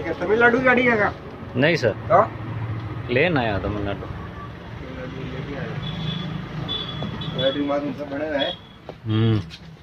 क्या तमिलनाडु गाड़ी है? नहीं सर, तो लेन आया तमिलनाडु। बैटरी माध्यम से बने हैं।